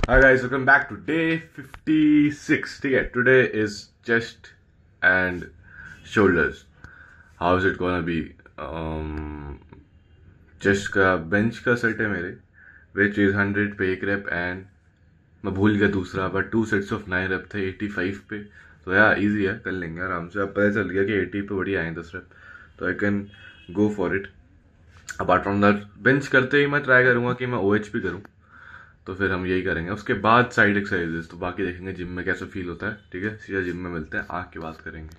Hi guys, welcome back to day 56. ठीक है, today is chest and shoulders. How is it gonna be? Chest का bench का set है मेरे, which is 100 पे एक rep and मैं भूल गया दूसरा, but 2 sets of 9 rep थे 85 पे, तो यार easy है, कर लेंगे आराम से. अब पता चल गया कि 80 पे बढ़िया आए 10 rep, तो I can go for it. Apart from that bench करते ही मैं ट्राई करूंगा कि मैं OH भी करूं, तो फिर हम यही करेंगे. उसके बाद साइड एक्सरसाइजेस तो बाकी देखेंगे जिम में कैसा फील होता है. ठीक है, सीधा जिम में मिलते हैं, आके बात करेंगे.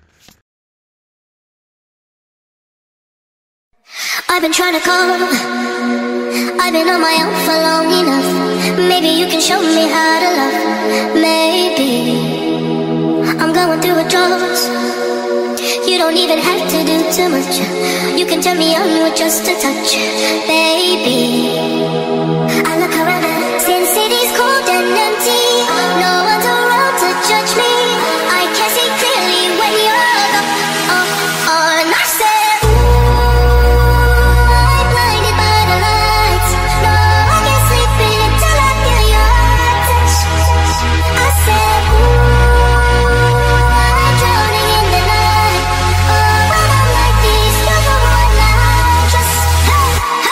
I've been trying to call, I've been on my own for long enough. Maybe you can show me how to love. Maybe I'm going through a drought. You don't even have to do too much. You can turn me on with just a touch, baby. I look around and since city's cold and empty, no one's around to judge me. I can see clearly when you're gone. And I said, ooh, I'm blinded by the lights. No, I can't sleep until I feel your touch. I said, ooh, I'm drowning in the night. Oh, when I'm like this, you're the one I trust. Hey,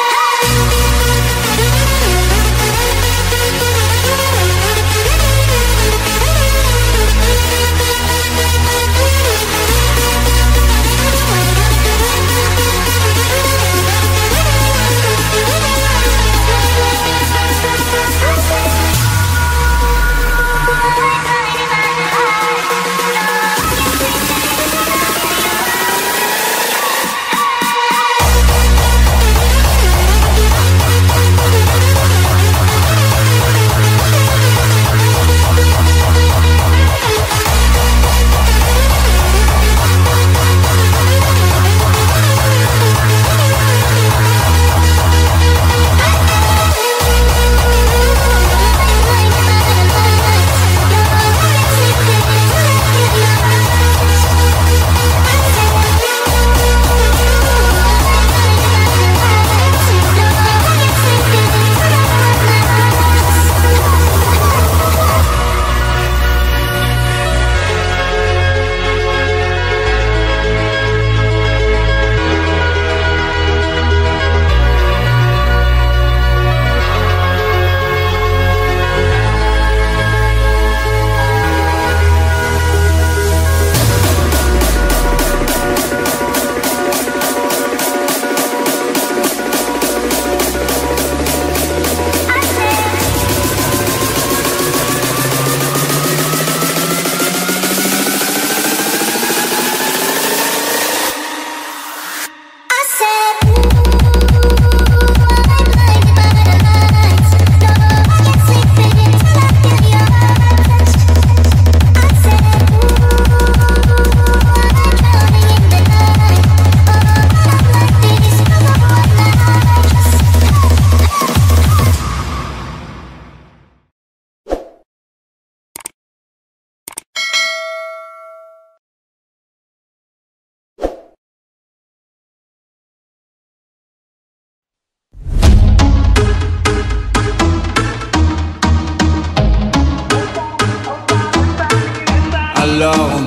alone.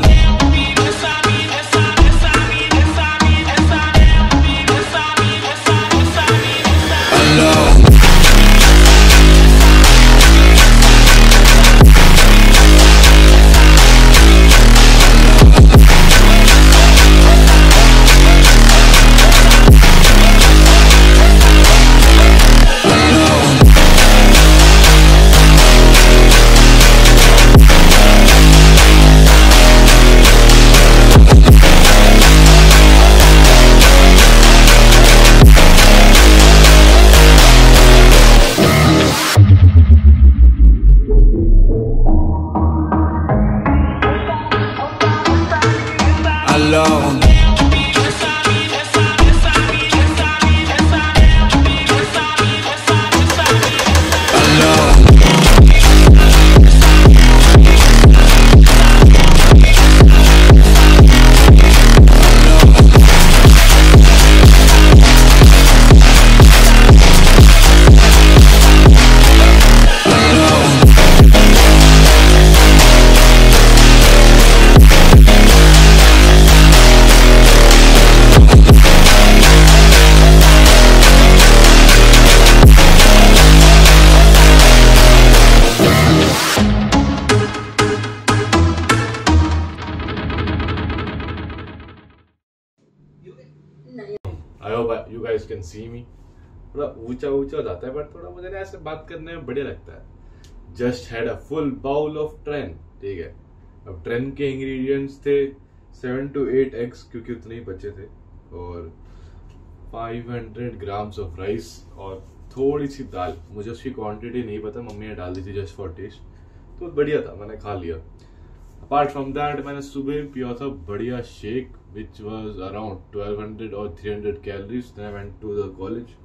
Alone. Can see me, थोड़ा ऊंचा ऊंचा हो जाता है, but थोड़ा मुझे ना ऐसे बात करने में बढ़िया लगता है। Just had a full bowl of train, ठीक है। अब ट्रेन के इंग्रेडिएंट्स थे 7 to 8 एग्स, क्योंकि उतने ही बचे थे, और 500 ग्राम्स ऑफ राइस और थोड़ी सी दाल। मुझे उसकी क्वांटिटी नहीं पता, मम्मी ने डाल दी थी जस्ट फॉर टेस्ट, तो बढ़िया था, मैंने खा लिया। अपार्ट फ्रॉम दैट मैंने सुबह पिया था बढ़िया शेक विच वाज अराउंड 1200 और 300 calories. Then I went to the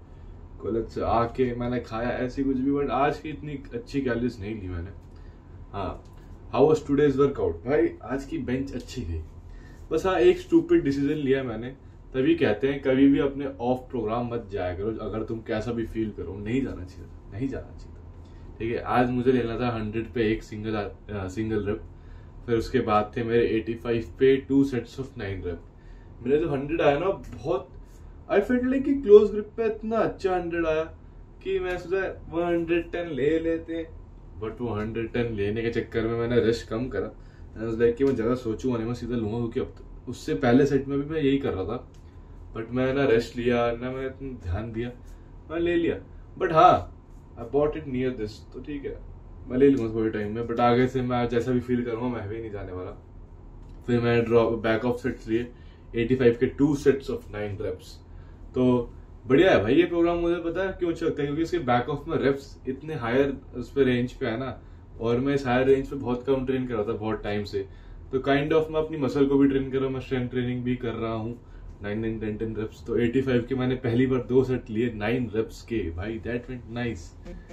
college से आके मैंने खाया ऐसी कुछ भी, बट आज की इतनी अच्छी कैलोरीज नहीं ली मैंने। हाँ, हाउ वाज टुडेज वर्कआउट? भाई आज की बेंच अच्छी गई, बस हाँ एक स्टूपिड डिसीजन लिया मैंने। तभी कहते हैं कभी भी अपने ऑफ प्रोग्राम मत जाया करो, अगर तुम कैसा भी फील करो। नहीं जाना चाहिए, ठीक है। आज मुझे लेना था 100 पे एक सिंगल रेप, फिर उसके बाद थे मेरे 85 पे 2 सेट्स ऑफ 9 रेप। मेरे जो 100 आया ना, बहुत आई फेल्ट लाइक कि क्लोज ग्रिप पे इतना अच्छा 100 आया कि मैं सोचा 110 ले लेते, बट वो 110 लेने के चक्कर में मैंने रश कम करा। लाइक कि मैं ज़्यादा सोचूंगा नहीं, मैं सीधा लूंगा, क्योंकि अब तो उससे पहले सेट में भी मैं यही कर रहा था, बट मैं ना रश लिया ना मैं इतना ध्यान दिया, मैं ले लिया। बट हाँ, I bought it near this, तो ठीक है मैं ले लूंगा थोड़े टाइम में, बट आगे से मैं जैसा भी फील करूंगा मैं भी नहीं जाने वाला। फिर मैंने ड्रॉप बैक ऑफ सेट्स लिए 85 के 2 सेट्स ऑफ 9 रेप्स। तो बढ़िया है भाई ये प्रोग्राम। मुझे पता है क्यों अच्छा लगता है, क्योंकि इसके बैक ऑफ में रेप्स इतने हायर उस पर रेंज पे है ना, और मैं इस हायर रेंज पे बहुत कम ट्रेन कर रहा था बहुत टाइम से, तो काइंड ऑफ मैं अपनी मसल को भी ट्रेन कर रहा हूँ, मैं स्ट्रेंथ ट्रेनिंग भी कर रहा हूँ। 9-10 रेप्स, तो 85 के मैंने पहली बार 2 सेट लिए 9 रेप्स के, भाई दैट वेंट नाइस,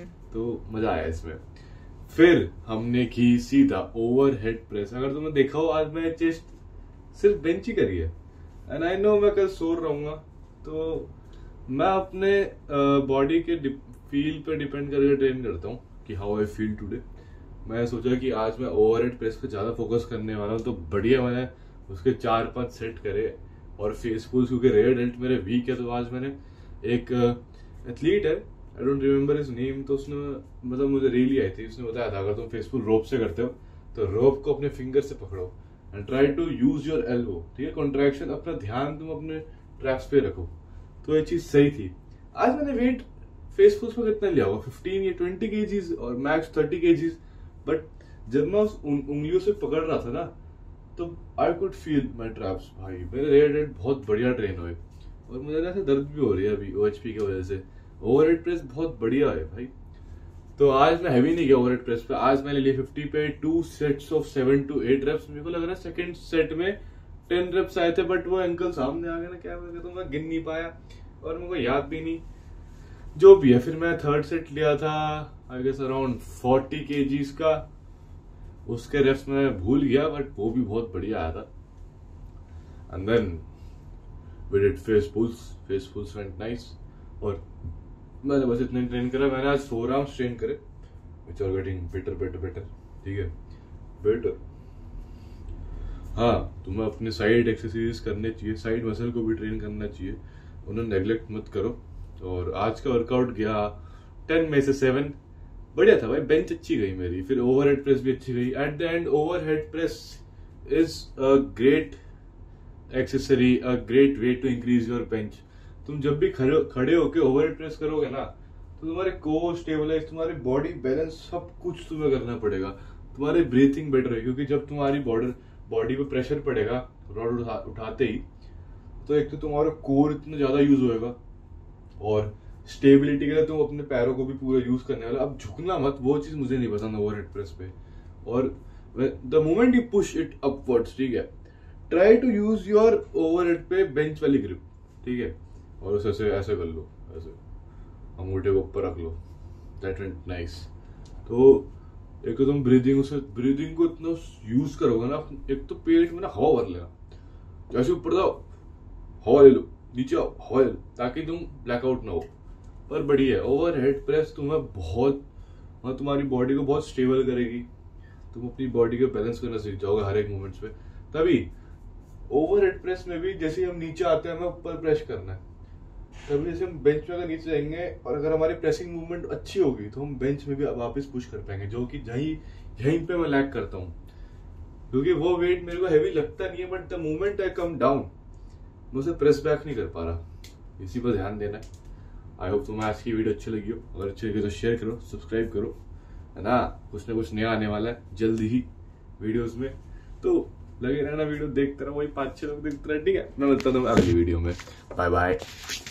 तो मजा आया इसमें। फिर हमने की सीधा ओवरहेड प्रेस। अगर तुमने देखा हो आज मैं चेस्ट सिर्फ बेंच ही करी है, एंड आई नो मैं कल सो रहूंगा, तो मैं अपने बॉडी के फील पे डिपेंड करके ट्रेन करता हूँ कि हाउ आई फील टुडे। मैं सोचा कि आज मैं ओवरहेड प्रेस पे ज्यादा फोकस करने वाला हूँ, तो बढ़िया मैंने उसके 4-5 सेट करे। और फेस पुल्स, क्योंकि रेयर डेल्ट मेरे वीक है, तो आज मैंने एक एथलीट है, I don't remember his name, तो उसने मतलब मुझे रील आई थी, उसने बताया था अगर तुम फेस पुल रोप से करते हो तो रोप को अपने फिंगर से पकड़ो and try to use your elbow, ठीक है, कॉन्ट्रैक्शन, अपना ध्यान तुम अपने ट्रैप्स पे रखो। तो ये चीज सही थी। आज मैंने वेट फेस पुल्स में कितना लिया होगा, 15 या 20 केजीज और मैक्स 30 केजीज, बट जब मैं उस उंगलियों से पकड़ रहा था ना, तो I could feel my traps. भाई मेरे रेयर डेल्ट बहुत बढ़िया ट्रेन हुए, और मुझे ना दर्द भी हो रही है अभी OHP की वजह से। ओवरहेड प्रेस बहुत बढ़िया है भाई। तो आज मैं हैवी नहीं गया ओवरहेड प्रेस पे, आज मैंने लिए 50 पे 2 सेट्स ऑफ 7 to 8 रेप्स। मेरे को लग रहा है सेकंड सेट में 10 रेप्स आए थे, बट वो अंकल सामने आ गए ना, क्या वजह, तो मैं गिन नहीं पाया और मेरे को याद भी नहीं, जो भी है। फिर मैं थर्ड सेट लिया था आई गेस अराउंड 40 kgs का, उसके रेप्स मैं भूल गया, बट वो भी बहुत बढ़िया आया था। And then we did face pulls went nice, और मैंने बस इतना ट्रेन करा। मैंने आज 4 आर्म्स ट्रेन करे विच आर गेटिंग बेटर, ठीक है, बेटर। हाँ, तुम्हें अपने साइड एक्सरसाइज करने चाहिए, साइड मसल को भी ट्रेन करना चाहिए, उन्हें नेग्लेक्ट मत करो। और आज का वर्कआउट गया 10 में से 7, बढ़िया था भाई। बेंच अच्छी गई मेरी, फिर ओवरहेड प्रेस भी अच्छी गई। At the end overhead press is a great accessory, a great way to increase your bench. तुम जब भी खड़े होके ओवरहेड प्रेस करोगे ना, तो तुम्हारे कोर स्टेबलाइज, तुम्हारे बॉडी बैलेंस, सब कुछ तुम्हें करना पड़ेगा। तुम्हारी ब्रीथिंग बेटर है, क्योंकि जब तुम्हारी बॉडी पे प्रेशर पड़ेगा रॉड उठाते ही, तो एक तो तुम्हारा कोर इतना ज्यादा यूज होएगा, और स्टेबिलिटी के लिए तुम अपने पैरों को भी पूरा यूज करने वाला। अब झुकना मत, वो चीज मुझे नहीं पसंद ओवरहेड प्रेस पे। और the moment you push it upwards, ठीक है, try to use your overhead पे बेंच वाली ग्रिप, ठीक है, और उसे ऐसे कर लो, ऐसे अंगूठे को ऊपर रख लो, दैट वेंट नाइस। तो एक तो तुम ब्रीदिंग को इतना यूज करोगे ना, एक तो पेट में ना हवा भर लेना, जैसे ऊपर जाओ हवा ले लो, नीचे आओ हवा ले लो, ताकि तुम ब्लैकआउट ना हो। पर बढ़िया है ओवरहेड प्रेस, तुम्हें बहुत, तुम्हारी बॉडी को बहुत स्टेबल करेगी, तुम अपनी बॉडी को बैलेंस करना सीख जाओगे हर एक मोमेंट्स पे। तभी ओवरहेड प्रेस में भी जैसे हम नीचे आते हैं हमें ऊपर प्रेस करना है, तभी जैसे हम बेंच पे अगर नीचे जाएंगे और अगर हमारी प्रेसिंग मूवमेंट अच्छी होगी तो हम बेंच में भी वापस पुश कर पाएंगे, जो कि यहीं पे मैं लैग करता हूँ, क्योंकि वो वेट मेरे को हैवी लगता नहीं है, but the moment I come down मैं उसे प्रेस बैक नहीं कर पा रहा। इसी पर ध्यान देना है। आई होप तुम्हें आज की वीडियो अच्छी लगी हो। अगर अच्छी लगी तो शेयर करो, सब्सक्राइब करो, है ना। कुछ ना कुछ नया आने वाला है जल्दी ही वीडियोस में, तो लगे रहना, वीडियो देखते रहो। वही 5-6 लोग देखते रहे, ठीक है। मैं मिलता हूँ अगली वीडियो में। Bye bye.